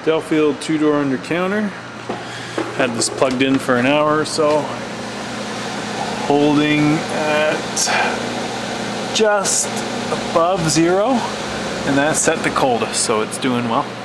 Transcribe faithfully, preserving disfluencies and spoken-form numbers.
Delfield two-door Undercounter. Had this plugged in for an hour or so. Holding at just above zero, and that's set the coldest, so it's doing well.